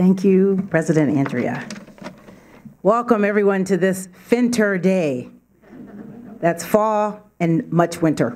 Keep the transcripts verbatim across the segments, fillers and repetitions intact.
Thank you, President Andrea. Welcome, everyone, to this Finter Day. That's fall and much winter.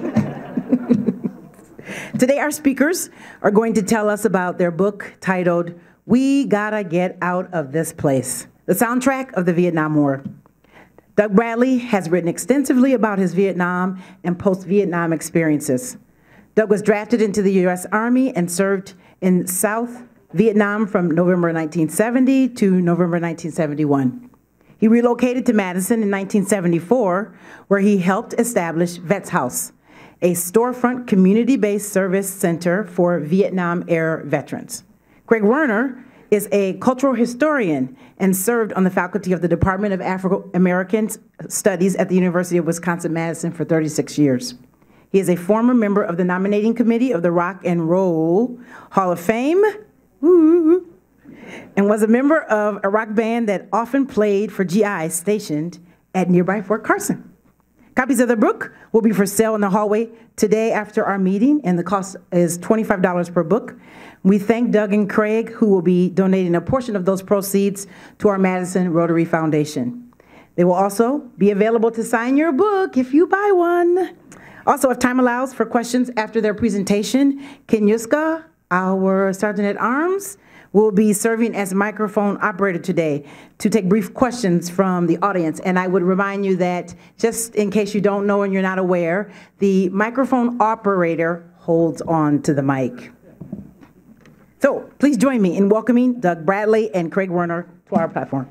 Today, our speakers are going to tell us about their book titled, We Gotta Get Out of This Place, the soundtrack of the Vietnam War. Doug Bradley has written extensively about his Vietnam and post-Vietnam experiences. Doug was drafted into the U S Army and served in South Vietnam from November nineteen seventy to November nineteen seventy-one. He relocated to Madison in nineteen seventy-four, where he helped establish Vets House, a storefront community-based service center for Vietnam-era veterans. Craig Werner is a cultural historian and served on the faculty of the Department of Afro-American Studies at the University of Wisconsin-Madison for thirty-six years. He is a former member of the nominating committee of the Rock and Roll Hall of Fame, woo, and was a member of a rock band that often played for G I stationed at nearby Fort Carson. Copies of the book will be for sale in the hallway today after our meeting, and the cost is twenty-five dollars per book. We thank Doug and Craig, who will be donating a portion of those proceeds to our Madison Rotary Foundation. They will also be available to sign your book if you buy one. Also, if time allows for questions after their presentation, Ken Yuska, our Sergeant-at-Arms, will be serving as microphone operator today to take brief questions from the audience. And I would remind you that, just in case you don't know and you're not aware, the microphone operator holds on to the mic. So please join me in welcoming Doug Bradley and Craig Werner to our platform.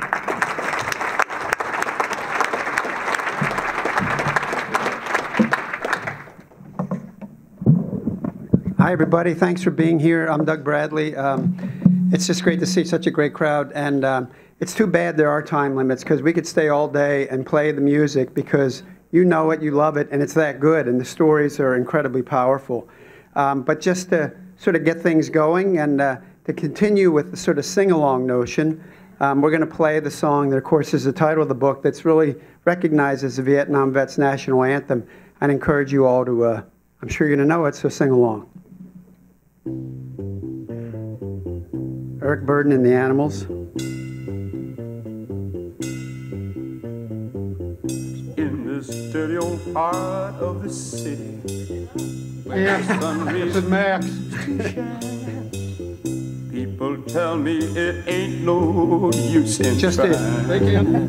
Hi, everybody. Thanks for being here. I'm Doug Bradley. Um, it's just great to see such a great crowd. And um, it's too bad there are time limits, because we could stay all day and play the music, because you know it, you love it, and it's that good, and the stories are incredibly powerful. Um, but just to sort of get things going and uh, to continue with the sort of sing-along notion, um, we're going to play the song that, of course, is the title of the book that's really recognized as the Vietnam Vets National Anthem. I'd encourage you all to, uh, I'm sure you're going to know it, so sing along. Eric Burden and the Animals. In this dirty old part of the city, Yeah, this is Max. People tell me it ain't no use in Just trying. it. They can.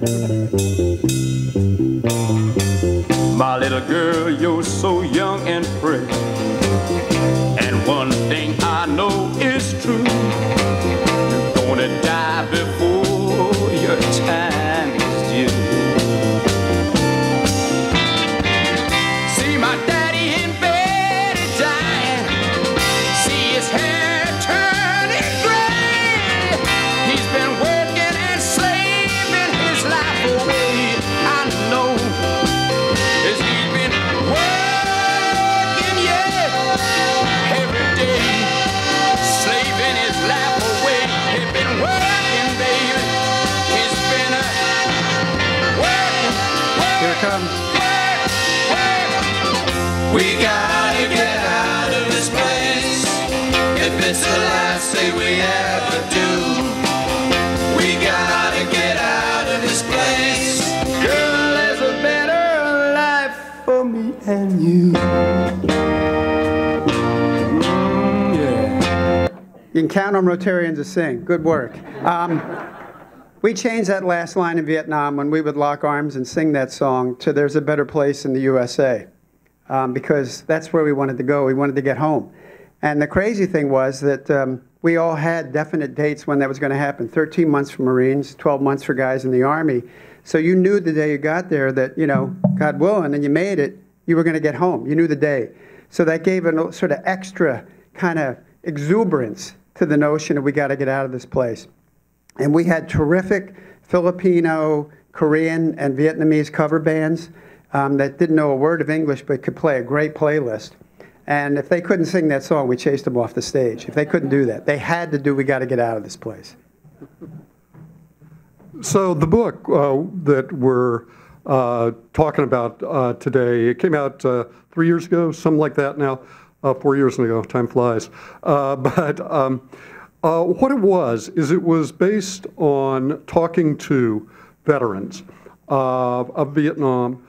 My little girl, you're so young and pretty, and one thing I know is true: you're gonna die before your time is due. See my daddy in bed is dying. See his hair turning gray. He's been working and slaving his life away. I know as he's been working, yeah, every day, slaving his life away. He's been working, baby. He's been uh, working, working. Here it comes. We gotta get out of this place. If it's the last thing we ever do, we gotta get out of this place. Girl, there's a better life for me and you. Mm, yeah. You can count on Rotarians to sing. Good work. Um, we changed that last line in Vietnam when we would lock arms and sing that song to "There's a Better Place in the U S A." Um, because that's where we wanted to go. We wanted to get home. And the crazy thing was that um, we all had definite dates when that was going to happen. thirteen months for Marines, twelve months for guys in the Army. So you knew the day you got there that, you know, God willing, and you made it, you were going to get home. You knew the day. So that gave a sort of extra kind of exuberance to the notion of we got to get out of this place. And we had terrific Filipino, Korean, and Vietnamese cover bands Um, that didn't know a word of English but could play a great playlist. And if they couldn't sing that song, we chased them off the stage. If they couldn't do that, they had to do "We Got to Get Out of This Place." So the book uh, that we're uh, talking about uh, today, it came out uh, three years ago, something like that now, uh, four years ago, time flies. Uh, but um, Uh, what it was is it was based on talking to veterans uh, of Vietnam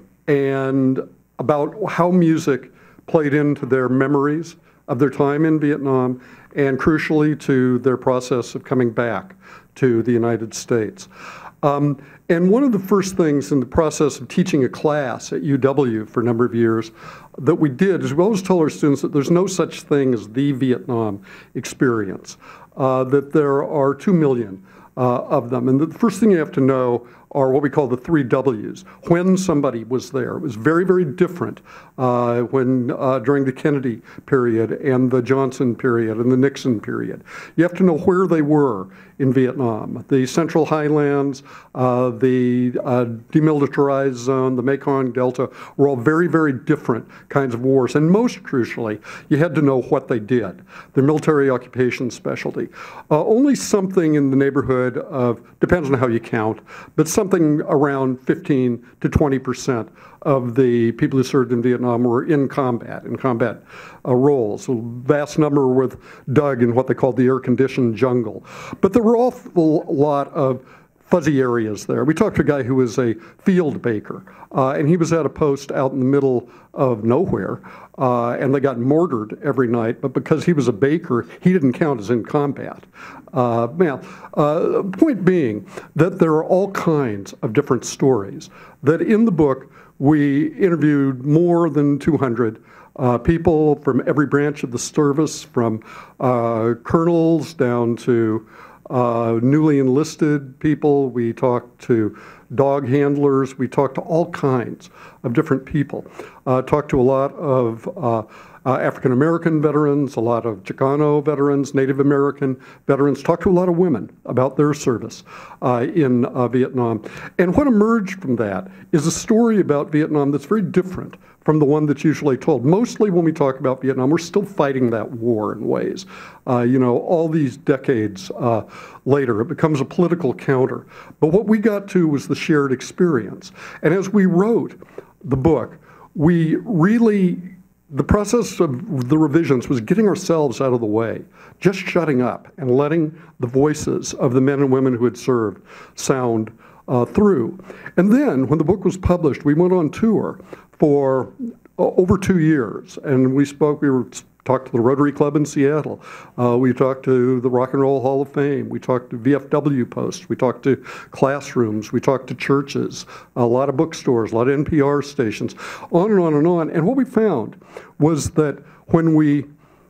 and about how music played into their memories of their time in Vietnam and crucially to their process of coming back to the United States. Um, and one of the first things in the process of teaching a class at U W for a number of years that we did is we always told our students that there's no such thing as the Vietnam experience, uh, that there are two million uh, of them. And the first thing you have to know are what we call the three W's. When somebody was there, it was very, very different uh, when uh, during the Kennedy period and the Johnson period and the Nixon period. You have to know where they were in Vietnam. The Central Highlands, uh, the uh, demilitarized zone, the Mekong Delta were all very, very different kinds of wars. And most crucially, you had to know what they did, their military occupation specialty. Uh, only something in the neighborhood of, depends on how you count, but something around fifteen to twenty percent of the people who served in Vietnam were in combat, in combat uh, roles. A vast number with Doug in what they called the air-conditioned jungle. But there were an awful lot of fuzzy areas there. We talked to a guy who was a field baker, uh, and he was at a post out in the middle of nowhere, uh, and they got mortared every night, but because he was a baker, he didn't count as in combat. Uh, now, uh, point being that there are all kinds of different stories, that in the book we interviewed more than two hundred uh, people from every branch of the service, from uh, colonels down to Uh, newly enlisted people. We talked to dog handlers. We talked to all kinds of different people. Uh, talked to a lot of uh, uh, African American veterans, a lot of Chicano veterans, Native American veterans. Talked to a lot of women about their service uh, in uh, Vietnam. And what emerged from that is a story about Vietnam that's very different from the one that's usually told. Mostly when we talk about Vietnam, we're still fighting that war in ways. Uh, you know, all these decades uh, later, it becomes a political counter. But what we got to was the shared experience. And as we wrote the book, we really, the process of the revisions was getting ourselves out of the way, just shutting up and letting the voices of the men and women who had served sound uh, through. And then when the book was published, we went on tour for uh, over two years, and we spoke, we were talked to the Rotary Club in Seattle, uh, we talked to the Rock and Roll Hall of Fame, we talked to V F W posts, we talked to classrooms, we talked to churches, a lot of bookstores, a lot of N P R stations, on and on and on. And what we found was that when we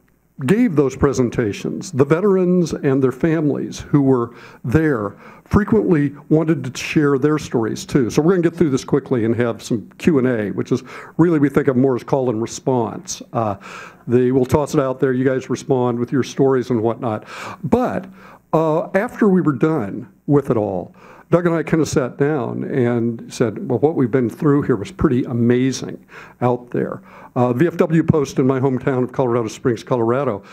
gave those presentations, the veterans and their families who were there frequently wanted to share their stories too. So we're going to get through this quickly and have some Q and A, which is really we think of more as call and response. Uh, the, we'll toss it out there, you guys respond with your stories and whatnot. But uh, after we were done with it all, Doug and I kind of sat down and said, well, what we've been through here was pretty amazing out there. Uh, V F W Post in my hometown of Colorado Springs, Colorado,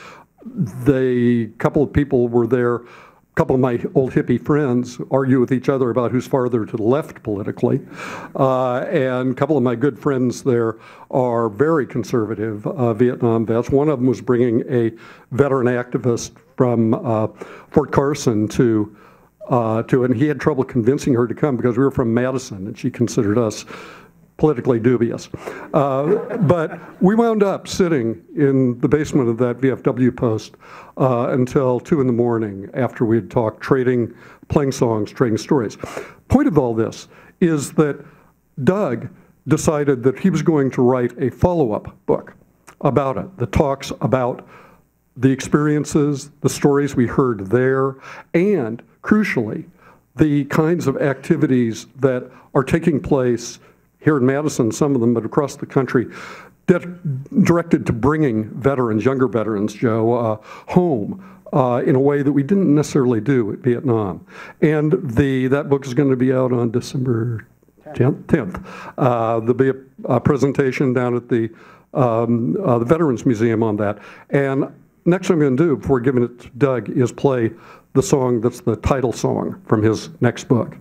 the couple of people were there, a couple of my old hippie friends argue with each other about who's farther to the left politically, uh, and a couple of my good friends there are very conservative uh, Vietnam vets. One of them was bringing a veteran activist from uh, Fort Carson to Uh, to, and he had trouble convincing her to come because we were from Madison and she considered us politically dubious. Uh, but we wound up sitting in the basement of that V F W Post uh, until two in the morning after we had talked, trading, playing songs, trading stories. Point of all this is that Doug decided that he was going to write a follow-up book about it that talks about the experiences, the stories we heard there, and crucially, the kinds of activities that are taking place here in Madison, some of them, but across the country, that directed to bringing veterans, younger veterans, Joe, uh, home uh, in a way that we didn't necessarily do at Vietnam. And the that book is going to be out on December tenth. Uh, there'll be a, a presentation down at the, um, uh, the Veterans Museum on that. And next thing I'm going to do before giving it to Doug is play the song that's the title song from his next book.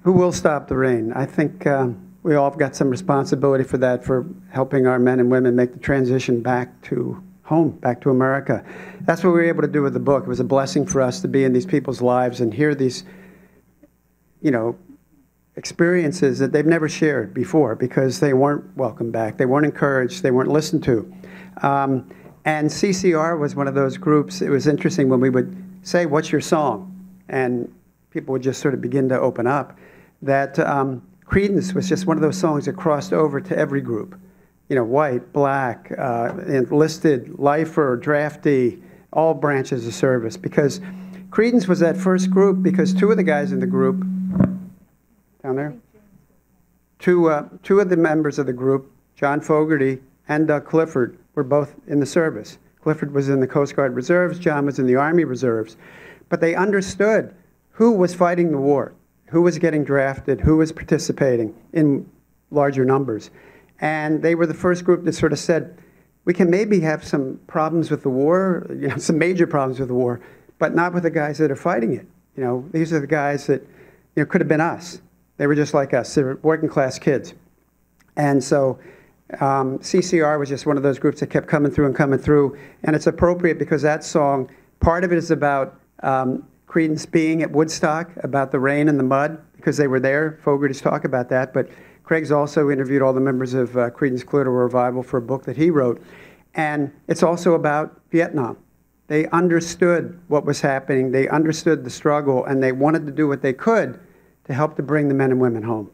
Who will stop the rain? I think um, we all have got some responsibility for that, for helping our men and women make the transition back to home, back to America. That's what we were able to do with the book. It was a blessing for us to be in these people's lives and hear these, you know, experiences that they've never shared before because they weren't welcomed back, they weren't encouraged, they weren't listened to. Um, and C C R was one of those groups. It was interesting when we would say, "What's your song?" And people would just sort of begin to open up. That um, Creedence was just one of those songs that crossed over to every group. You know, white, black, uh, enlisted, lifer, draftee, all branches of service. Because Creedence was that first group because two of the guys in the group, down there, two, uh, two of the members of the group, John Fogerty and Doug Clifford, were both in the service. Clifford was in the Coast Guard Reserves, John was in the Army Reserves. But they understood who was fighting the war, who was getting drafted, who was participating in larger numbers. And they were the first group that sort of said, we can maybe have some problems with the war, you know, some major problems with the war, but not with the guys that are fighting it. You know, these are the guys that, you know, could have been us. They were just like us. They were working class kids. And so um, C C R was just one of those groups that kept coming through and coming through. And it's appropriate because that song, part of it is about um, Creedence being at Woodstock, about the rain and the mud, because they were there. Fogerty's talk about that. But Craig's also interviewed all the members of uh, Creedence Clearwater Revival for a book that he wrote. And it's also about Vietnam. They understood what was happening. They understood the struggle, and they wanted to do what they could to help to bring the men and women home.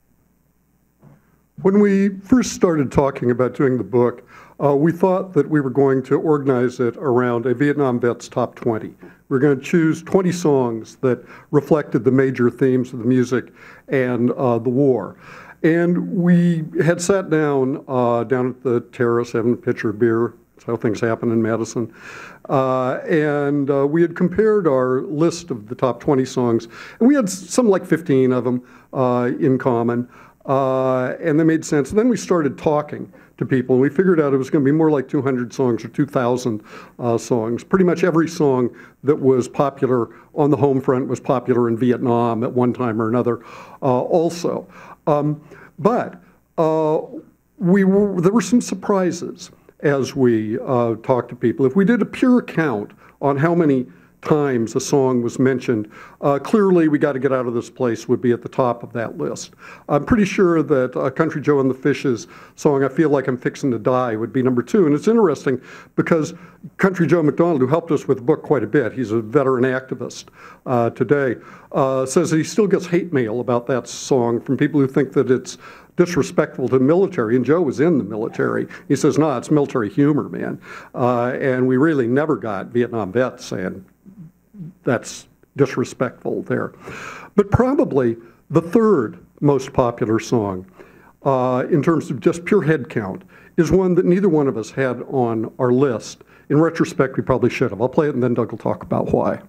When we first started talking about doing the book, uh, we thought that we were going to organize it around a Vietnam vet's top twenty. We were going to choose twenty songs that reflected the major themes of the music and uh, the war. And we had sat down uh, down at the terrace having a pitcher of beer. That's how things happen in Madison. Uh, and uh, we had compared our list of the top twenty songs. And we had some like fifteen of them uh, in common. Uh, and they made sense. And then we started talking to people, and we figured out it was going to be more like two hundred songs or two thousand uh, songs. Pretty much every song that was popular on the home front was popular in Vietnam at one time or another uh, also. Um, but uh, we were, there were some surprises as we uh, talked to people. If we did a pure count on how many times a song was mentioned, uh, clearly We Gotta Get Out of This Place would be at the top of that list. I'm pretty sure that uh, Country Joe and the Fishes' song, I Feel Like I'm Fixin' to Die, would be number two. And it's interesting because Country Joe McDonald, who helped us with the book quite a bit, he's a veteran activist uh, today, uh, says that he still gets hate mail about that song from people who think that it's disrespectful to the military, and Joe was in the military. He says, no, it's military humor, man. Uh, and we really never got Vietnam vets saying, that's disrespectful there. But probably the third most popular song uh, in terms of just pure head count is one that neither one of us had on our list. In retrospect, we probably should have. I'll play it and then Doug will talk about why.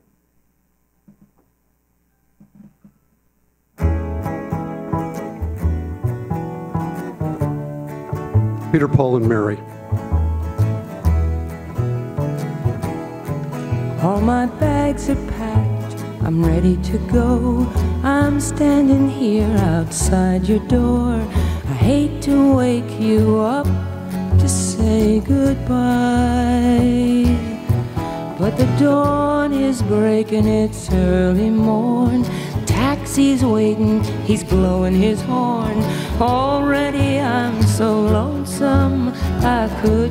Peter, Paul, and Mary. All my bags are packed, I'm ready to go. I'm standing here outside your door. I hate to wake you up to say goodbye, but the dawn is breaking, it's early morn. Taxi's waiting, he's blowing his horn. Already I'm so lonesome I could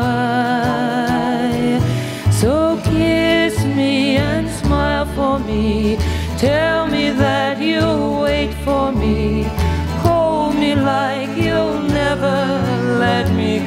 cry. So kiss me and smile for me. Tell me that you'll wait for me. Hold me like you'll never let me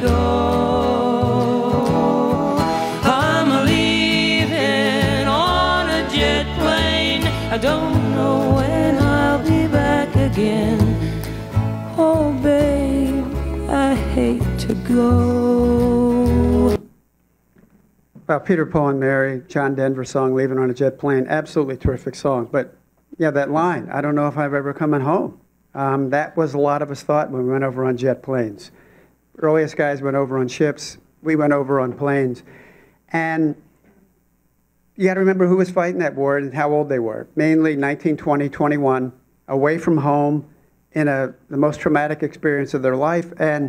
go. I'm leaving on a jet plane. I don't know when I'll be back again. Oh, babe, I hate to go. Well, Peter, Paul, and Mary, John Denver song, Leaving on a Jet Plane, absolutely terrific song. But yeah, that line, I don't know if I've ever coming home. Um, that was a lot of us thought when we went over on jet planes. Earliest guys went over on ships. We went over on planes. And you got to remember who was fighting that war and how old they were. Mainly nineteen, twenty, twenty-one, away from home in a, the most traumatic experience of their life, and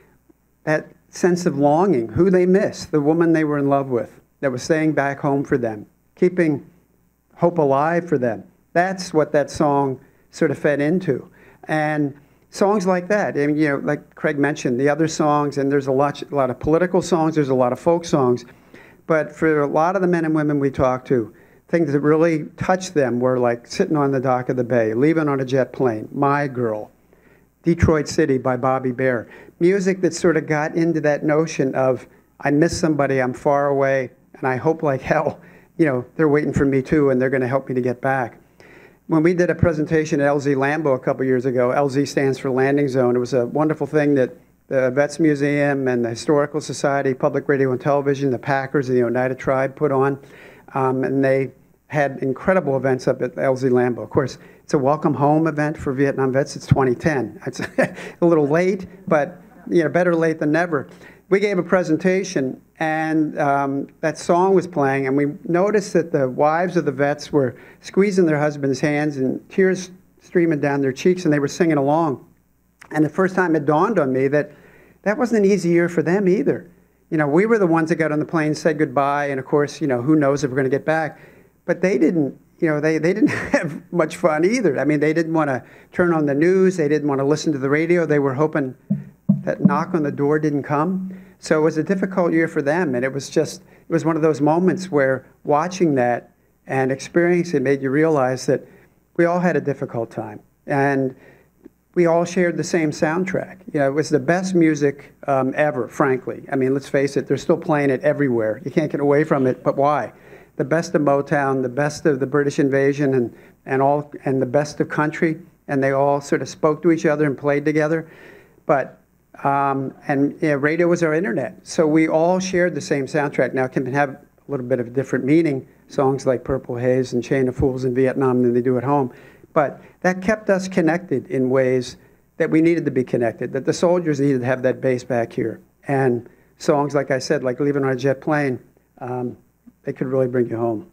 that sense of longing, who they miss, the woman they were in love with, that was staying back home for them, keeping hope alive for them. That's what that song sort of fed into. And songs like that, I mean, you know, like Craig mentioned, the other songs, and there's a lot, a lot of political songs, there's a lot of folk songs, but for a lot of the men and women we talked to, things that really touched them were like Sitting on the Dock of the Bay, Leaving on a Jet Plane, My Girl, Detroit City by Bobby Bare. Music that sort of got into that notion of, I miss somebody, I'm far away, and I hope like hell, you know, they're waiting for me too, and they're going to help me to get back. When we did a presentation at L Z Lambeau a couple years ago, L Z stands for Landing Zone. It was a wonderful thing that the Vets Museum and the Historical Society, Public Radio and Television, the Packers, and the Oneida Tribe put on. Um, and they had incredible events up at L Z Lambeau. Of course, it's a welcome home event for Vietnam vets. It's twenty ten. It's a little late, but you know, better late than never. We gave a presentation, and um, that song was playing, and we noticed that the wives of the vets were squeezing their husbands' hands and tears streaming down their cheeks, and they were singing along. And the first time it dawned on me that that wasn't an easy year for them either. You know, we were the ones that got on the plane, said goodbye, and of course, you know, who knows if we're going to get back. But they didn't, you know, they, they didn't have much fun either. I mean, they didn't want to turn on the news. They didn't want to listen to the radio. They were hoping that knock on the door didn't come. So it was a difficult year for them. And it was just, it was one of those moments where watching that and experiencing it made you realize that we all had a difficult time. And we all shared the same soundtrack. You know, it was the best music um, ever, frankly. I mean, let's face it, they're still playing it everywhere. You can't get away from it, but why? The best of Motown, the best of the British invasion, and, and, all, and the best of country, and they all sort of spoke to each other and played together. But, um, and you know, radio was our internet, so we all shared the same soundtrack. Now, it can have a little bit of a different meaning, songs like Purple Haze and Chain of Fools in Vietnam than they do at home, but that kept us connected in ways that we needed to be connected, that the soldiers needed to have that base back here. And songs, like I said, like Leaving on a Jet Plane, um, they could really bring you home.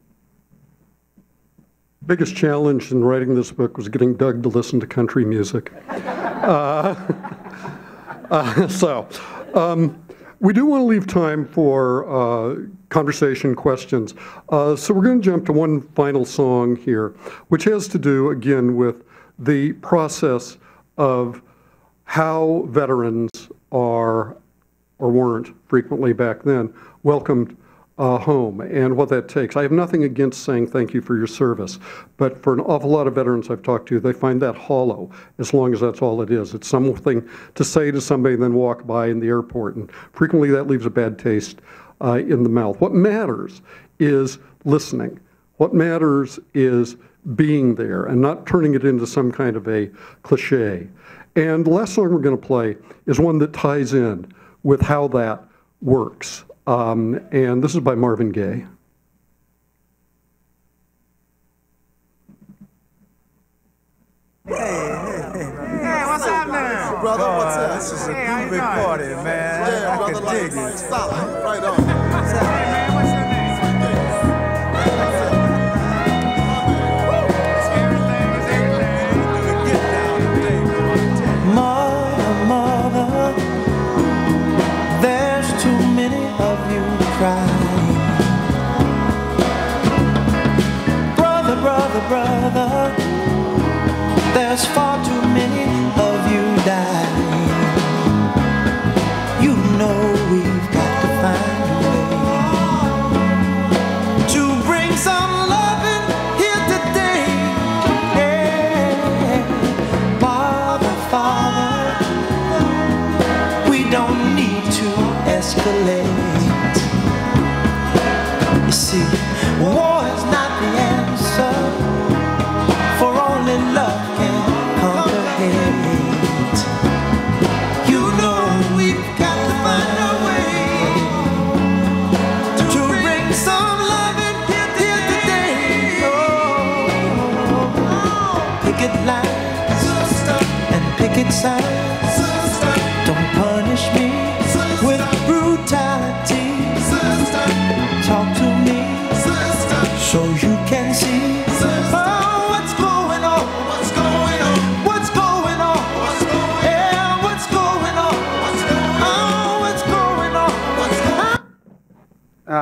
Biggest challenge in writing this book was getting Doug to listen to country music. uh, uh, so, um, we do want to leave time for uh, conversation questions. Uh, so we're going to jump to one final song here, which has to do, again, with the process of how veterans are, or weren't frequently back then, welcomed Uh, home and what that takes. I have nothing against saying thank you for your service, but for an awful lot of veterans I've talked to, they find that hollow as long as that's all it is. It's something to say to somebody and then walk by in the airport, and frequently that leaves a bad taste uh, in the mouth. What matters is listening. What matters is being there and not turning it into some kind of a cliche. And the last song we're going to play is one that ties in with how that works. Um, and this is by Marvin Gaye. Hey, hey, hey. Hey, what's up now? Brother, what's up? This is a hey, big party, man. Yeah, I brother, can dig like, it. Stop. Right on. What's up? Hey, man, what's your name? Mother, mother, there's too many of you crying. Brother, brother, brother, there's far too many of you dying. You know we've got to find a way to bring some loving here today. Yeah. Father, Father, we don't need to escalate. You see, war is not the answer, for only love can conquer hate. You know we've got to find a way to bring some love in here today. Oh, picket lines and picket signs don't punish me with brutality. Talk to me so you can see oh, what's going on.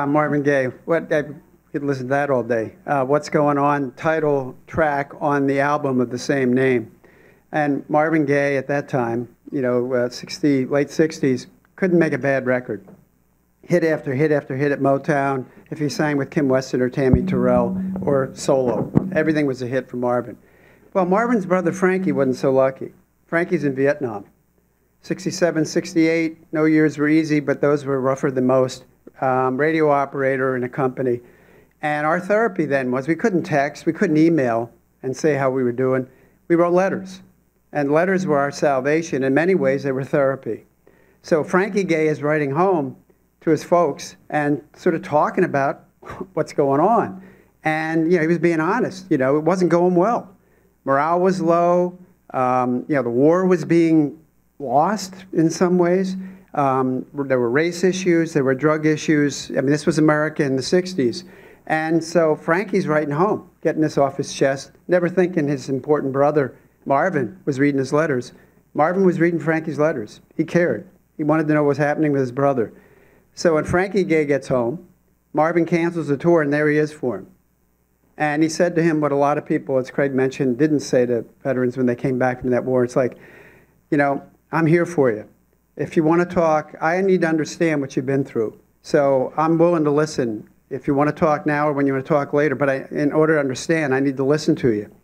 Uh, Marvin Gaye. What I could listen to that all day. Uh, What's Going On? Title track on the album of the same name. And Marvin Gaye at that time, you know, uh, sixty, late sixties, couldn't make a bad record. Hit after hit after hit at Motown. If he sang with Kim Weston or Tammy Terrell or solo, everything was a hit for Marvin. Well, Marvin's brother Frankie wasn't so lucky. Frankie's in Vietnam. sixty-seven, sixty-eight, no years were easy, but those were rougher than most. Um, radio operator in a company. And our therapy then was we couldn't text, we couldn't email and say how we were doing. We wrote letters. And letters were our salvation. In many ways, they were therapy. So Frankie Gaye is writing home to his folks and sort of talking about what's going on. And, you know, he was being honest. You know, it wasn't going well. Morale was low. Um, you know, the war was being lost in some ways. Um, there were race issues. There were drug issues. I mean, this was America in the sixties. And so Frankie's writing home, getting this off his chest, never thinking his important brother, Marvin, was reading his letters. Marvin was reading Frankie's letters. He cared. He wanted to know what was happening with his brother. So when Frankie Gaye gets home, Marvin cancels the tour, and there he is for him. And he said to him what a lot of people, as Craig mentioned, didn't say to veterans when they came back from that war. It's like, you know, I'm here for you. If you want to talk, I need to understand what you've been through. So I'm willing to listen. If you want to talk now or when you want to talk later, but I, in order to understand, I need to listen to you.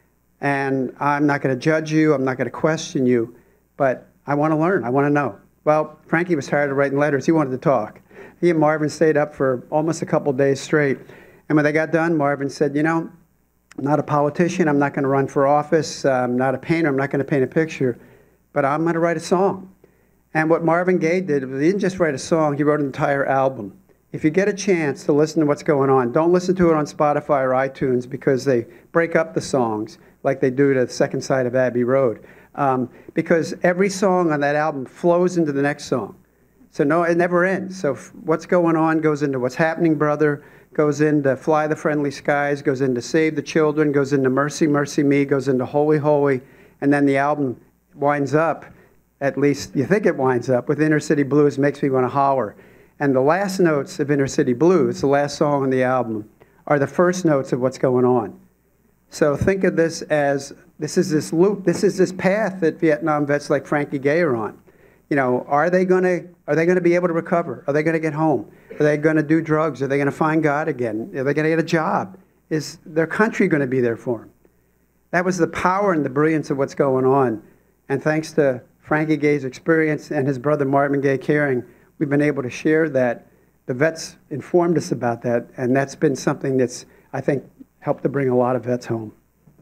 And I'm not going to judge you. I'm not going to question you. But I want to learn. I want to know. Well, Frankie was tired of writing letters. He wanted to talk. He and Marvin stayed up for almost a couple days straight. And when they got done, Marvin said, you know, I'm not a politician. I'm not going to run for office. I'm not a painter. I'm not going to paint a picture. But I'm going to write a song. And what Marvin Gaye did was he didn't just write a song. He wrote an entire album. If you get a chance to listen to what's going on, don't listen to it on Spotify or iTunes because they break up the songs like they do to the second side of Abbey Road. Um, because every song on that album flows into the next song. So no, it never ends. So what's going on goes into What's Happening, Brother, goes into Fly the Friendly Skies, goes into Save the Children, goes into Mercy, Mercy Me, goes into Holy, Holy, and then the album winds up, at least you think it winds up, with Inner City Blues, Makes Me Want to Holler. And the last notes of Inner City Blues, the last song on the album, are the first notes of what's going on. So think of this as, this is this loop, this is this path that Vietnam vets like Frankie Gaye are on. You know, are they going to, are they going to be able to recover? Are they going to get home? Are they going to do drugs? Are they going to find God again? Are they going to get a job? Is their country going to be there for them? That was the power and the brilliance of what's going on. And thanks to Frankie Gaye's experience and his brother Marvin Gaye caring, we've been able to share that. The vets informed us about that, and that's been something that's, I think, helped to bring a lot of vets home.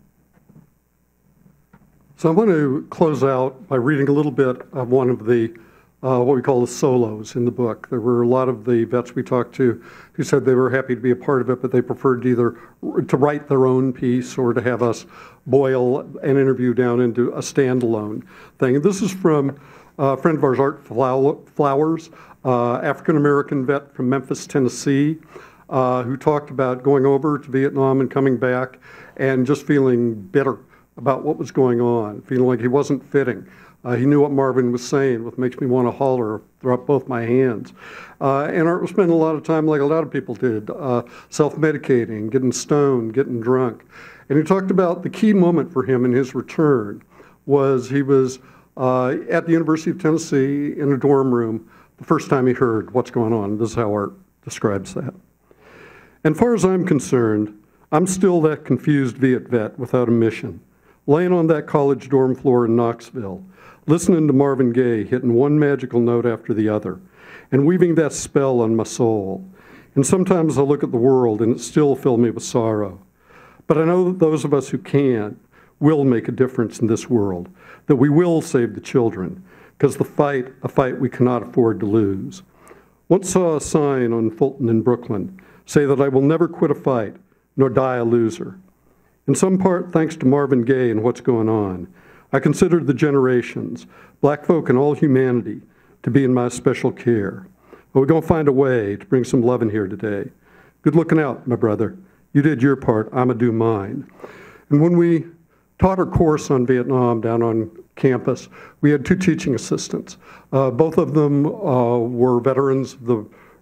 So I want to close out by reading a little bit of one of the, uh, what we call the solos in the book. There were a lot of the vets we talked to who said they were happy to be a part of it, but they preferred either to write their own piece or to have us boil an interview down into a standalone thing. And this is from a friend of ours, Art Flowers, uh, African-American vet from Memphis, Tennessee, uh, who talked about going over to Vietnam and coming back and just feeling bitter about what was going on, feeling like he wasn't fitting. Uh, he knew what Marvin was saying, what makes me want to holler, throw up both my hands. Uh, and Art was spending a lot of time, like a lot of people did, uh, self-medicating, getting stoned, getting drunk. And he talked about the key moment for him in his return was he was uh, at the University of Tennessee in a dorm room the first time he heard what's going on. This is how Art describes that. And far as I'm concerned, I'm still that confused Viet vet without a mission, laying on that college dorm floor in Knoxville, listening to Marvin Gaye hitting one magical note after the other, and weaving that spell on my soul. And sometimes I look at the world and it still fills me with sorrow. But I know that those of us who can will make a difference in this world, that we will save the children, because the fight, a fight we cannot afford to lose. Once saw a sign on Fulton in Brooklyn say that I will never quit a fight, nor die a loser. In some part, thanks to Marvin Gaye and what's going on, I consider the generations, black folk and all humanity, to be in my special care. But we're going to find a way to bring some love in here today. Good looking out, my brother. You did your part, I'ma do mine. And when we taught our course on Vietnam down on campus, we had two teaching assistants. Uh, both of them uh, were veterans of the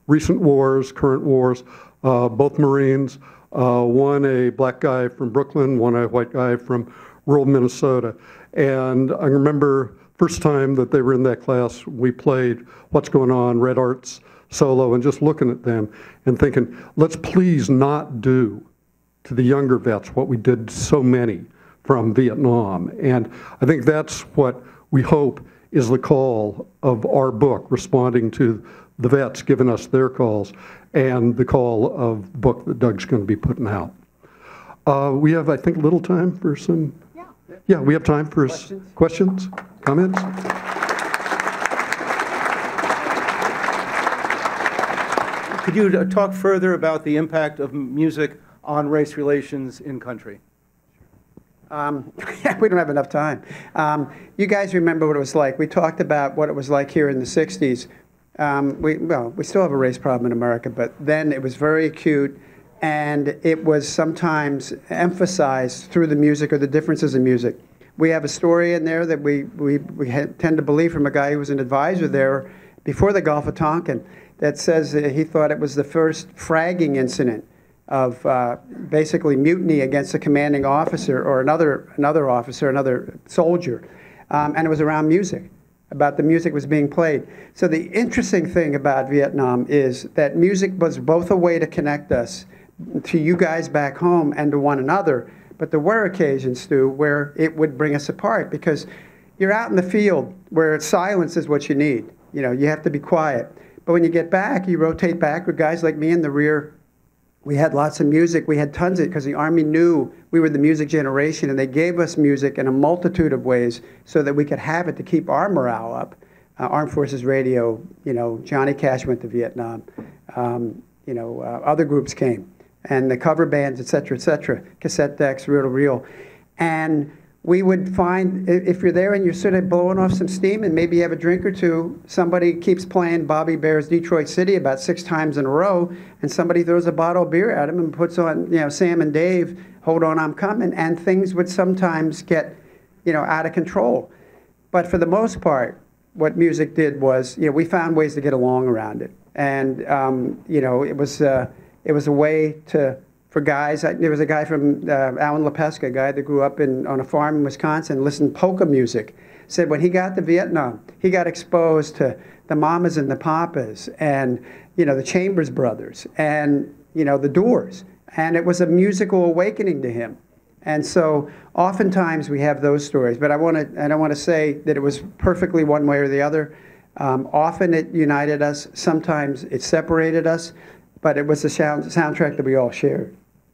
recent wars, current wars, uh, both Marines, uh, one a black guy from Brooklyn, one a white guy from rural Minnesota. And I remember first time that they were in that class, we played What's Going On, Red Arts solo, and just looking at them and thinking, let's please not do to the younger vets what we did to so many from Vietnam. And I think that's what we hope is the call of our book, responding to the vets giving us their calls, and the call of the book that Doug's going to be putting out. Uh, we have, I think, a little time for some, yeah, yeah we have time for questions, questions comments. Could you talk further about the impact of music on race relations in country? Um, we don't have enough time. Um, you guys remember what it was like. We talked about what it was like here in the sixties. Um, we, well, we still have a race problem in America, but then it was very acute, and it was sometimes emphasized through the music or the differences in music. We have a story in there that we, we, we tend to believe from a guy who was an advisor there before the Gulf of Tonkin that says that he thought it was the first fragging incident of uh, basically mutiny against a commanding officer or another, another officer, another soldier. Um, and it was around music, about the music was being played. So the interesting thing about Vietnam is that music was both a way to connect us to you guys back home and to one another, but there were occasions, Stu, where it would bring us apart because you're out in the field where silence is what you need. You know, you have to be quiet. But when you get back, you rotate back with guys like me in the rear. We had lots of music. We had tons of it because the Army knew we were the music generation, and they gave us music in a multitude of ways so that we could have it to keep our morale up. Uh, Armed Forces Radio, you know, Johnny Cash went to Vietnam. Um, you know, uh, other groups came, and the cover bands, et cetera, et cetera, cassette decks, reel to reel. And we would find, if you're there and you're sort of blowing off some steam and maybe you have a drink or two, somebody keeps playing Bobby Bear's Detroit City about six times in a row, and somebody throws a bottle of beer at him and puts on, you know, Sam and Dave, Hold On, I'm Coming, and things would sometimes get, you know, out of control. But for the most part, what music did was, you know, we found ways to get along around it. And, um, you know, it was, uh, it was a way to, for guys, I, there was a guy from uh, Alan LaPesca, a guy that grew up in, on a farm in Wisconsin, listened to polka music. Said when he got to Vietnam, he got exposed to the Mamas and the Papas and, you know, the Chambers Brothers and, you know, the Doors. And it was a musical awakening to him. And so oftentimes we have those stories. But I, want to, I don't want to say that it was perfectly one way or the other. Um, often it united us. Sometimes it separated us. But it was a sound, soundtrack that we all shared.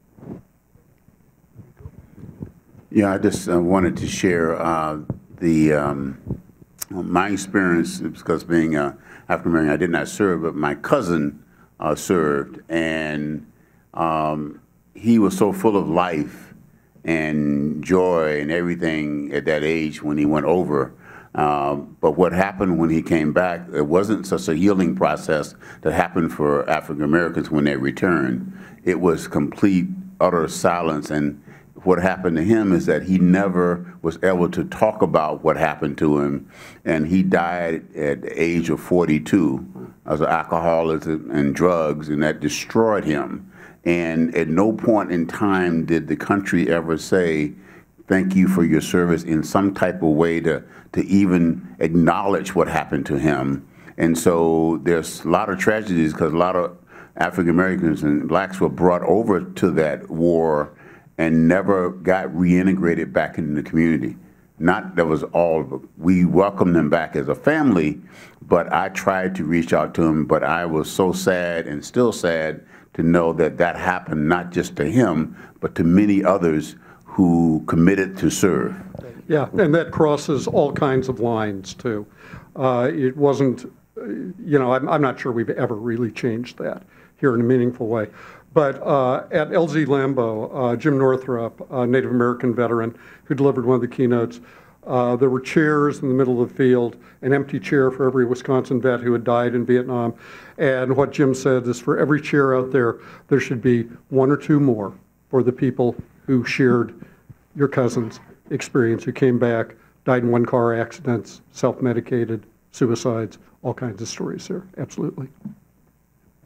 Yeah, I just uh, wanted to share uh, the um, my experience, because being uh, African American, I did not serve, but my cousin uh, served, and um, he was so full of life and joy and everything at that age when he went over. Um, but what happened when he came back, it wasn't such a healing process that happened for African Americans when they returned. It was complete, utter silence, and what happened to him is that he never was able to talk about what happened to him, and he died at the age of forty-two as an alcoholic and drugs, and that destroyed him. And at no point in time did the country ever say, thank you for your service in some type of way to, to even acknowledge what happened to him. And so there's a lot of tragedies because a lot of African Americans and blacks were brought over to that war and never got reintegrated back into the community. Not that was all, we welcomed them back as a family, but I tried to reach out to them, but I was so sad and still sad to know that that happened not just to him, but to many others who committed to serve. Yeah, and that crosses all kinds of lines, too. Uh, it wasn't, you know, I'm, I'm not sure we've ever really changed that here in a meaningful way. But uh, at L Z Lambeau, uh, Jim Northrup, a Native American veteran who delivered one of the keynotes, uh, there were chairs in the middle of the field, an empty chair for every Wisconsin vet who had died in Vietnam. And what Jim said is for every chair out there, there should be one or two more for the people who shared your cousin's experience, who came back, died in one-car accidents, self-medicated, suicides, all kinds of stories there, absolutely.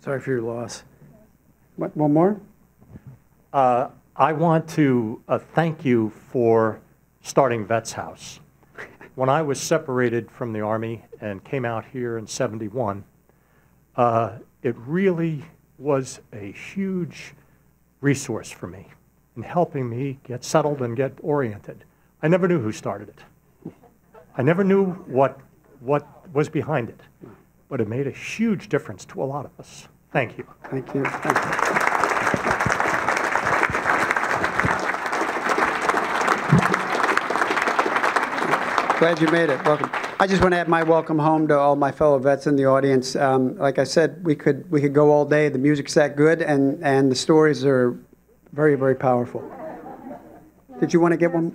Sorry for your loss. What, one more? Uh, I want to uh, thank you for starting Vets House. When I was separated from the Army and came out here in seventy-one, uh, it really was a huge resource for me in helping me get settled and get oriented. I never knew who started it. I never knew what, what was behind it, but it made a huge difference to a lot of us. Thank you. Thank you. Thank you. Glad you made it. Welcome. I just want to add my welcome home to all my fellow vets in the audience. Um, like I said, we could we could go all day. The music's that good, and and the stories are very, very powerful. Did you want to get one?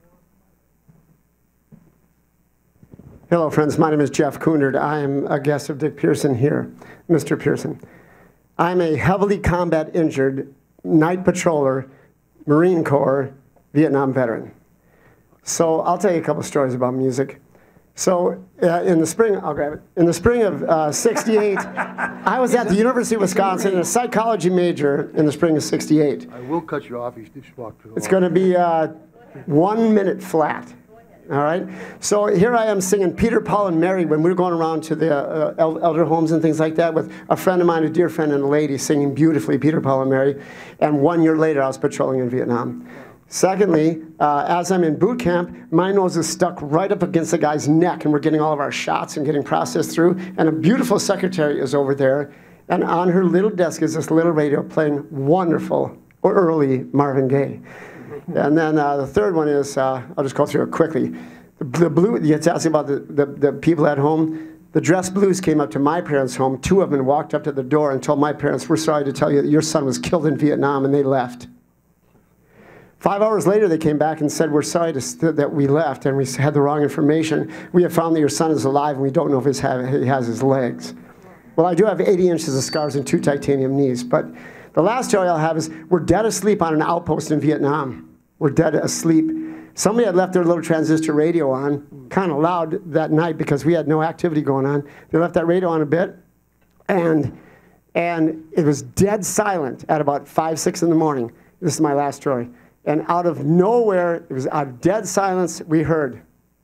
Hello, friends. My name is Jeff Coonard. I am a guest of Dick Pearson here, Mister Pearson. I'm a heavily combat injured night patroller, Marine Corps, Vietnam veteran. So I'll tell you a couple stories about music. So uh, in the spring, I'll grab it. In the spring of uh, sixty-eight, I was at the University of Wisconsin in a psychology major in the spring of sixty-eight. I will cut you off. You just walk through. It's going to be uh, one minute flat. All right. So here I am singing Peter, Paul, and Mary when we were going around to the uh, elder homes and things like that with a friend of mine, a dear friend, and a lady singing beautifully Peter, Paul, and Mary. And one year later, I was patrolling in Vietnam. Secondly, uh, as I'm in boot camp, my nose is stuck right up against the guy's neck, and we're getting all of our shots and getting processed through. And a beautiful secretary is over there, and on her little desk is this little radio playing wonderful or early Marvin Gaye. And then uh, the third one is, uh, I'll just go through it quickly. The, the blue, it's asking about the, the, the people at home. The Dress Blues came up to my parents' home. Two of them walked up to the door and told my parents, "We're sorry to tell you that your son was killed in Vietnam," and they left. Five hours later, they came back and said, "We're sorry to, that we left and we had the wrong information. We have found that your son is alive and we don't know if he's have, he has his legs." Well, I do have eighty inches of scars and two titanium knees, but the last story I'll have is we're dead asleep on an outpost in Vietnam. We're dead asleep. Somebody had left their little transistor radio on, kind of loud that night because we had no activity going on. They left that radio on a bit, and, and it was dead silent at about five, six in the morning. This is my last story. And out of nowhere, it was out of dead silence, we heard,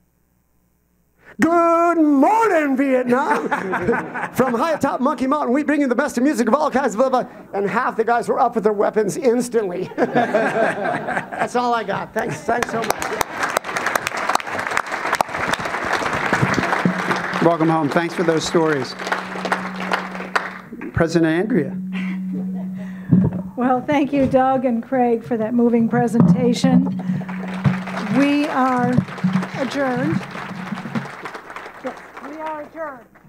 "Good morning, Vietnam!" From high atop Monkey Mountain, we bring you the best of music of all kinds, blah, blah. And half the guys were up with their weapons instantly. That's all I got. Thanks, thanks so much. Welcome home. Thanks for those stories. President Andrea. Well, thank you, Doug and Craig, for that moving presentation. We are adjourned. Yes, we are adjourned.